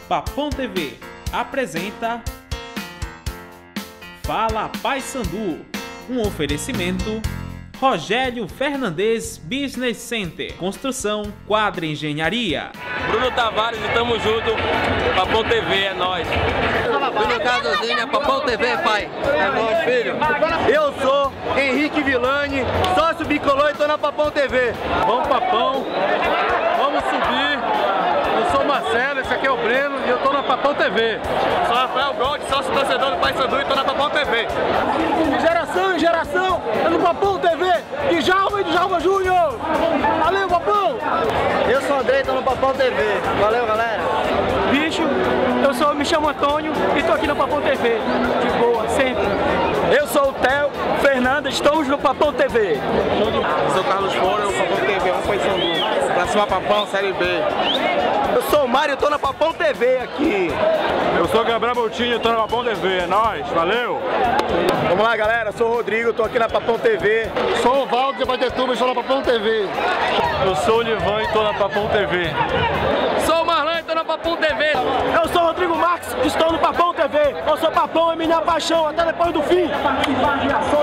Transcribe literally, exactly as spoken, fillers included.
Papão T V apresenta Fala Paysandu, um oferecimento Rogério Fernandes Business Center, Construção, Quadra Engenharia. Bruno Tavares e tamo junto, Papão T V, é nóis. Bruno Casozinha, Papão T V, pai. É nóis, filho. Eu sou Henrique Villani, sócio bicolor e tô na Papão T V. Vamos Papão, vamos subir. Eu sou o Marcelo, esse aqui é o Breno e eu tô na Papão T V. Eu sou Rafael Gold, sócio torcedor do Paysandu e tô na Papão T V. De geração em geração, é no Papão T V, de Djalma e de Djalma Júnior. Valeu, Papão! Eu sou o Andrei, tô no Papão T V. Valeu, galera. Bicho, eu sou, me chamo Antônio e tô aqui no Papão T V. De boa, sempre. Eu sou o Theo Fernandes, estamos no Papão T V. Eu sou o Carlos Fora, o Papão T V, um Paysandu. Pra cima Papão, Série B. Eu sou o Mário, tô na Papão T V aqui. Eu sou o Gabriel Moutinho, tô na Papão T V, é nóis, valeu! Vamos lá, galera, eu sou o Rodrigo, tô aqui na Papão T V. Sou o Valdo de Batetuba, estou na Papão T V. Eu sou o Livan e tô na Papão T V. Sou o Marlon e tô na Papão T V. Eu sou o Rodrigo Marques, estou no Papão T V. Eu sou Papão, é minha paixão, até depois do fim.